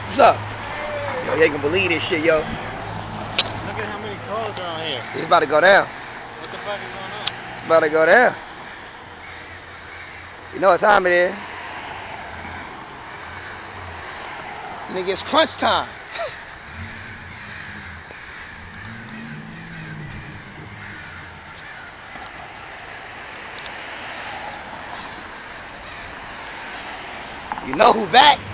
What's up? Yo, you ain't gonna believe this shit, yo. Look at how many cars are on here. It's about to go down. What the fuck is going on? It's about to go down. You know what time it is. Nigga, it's crunch time. You know who back?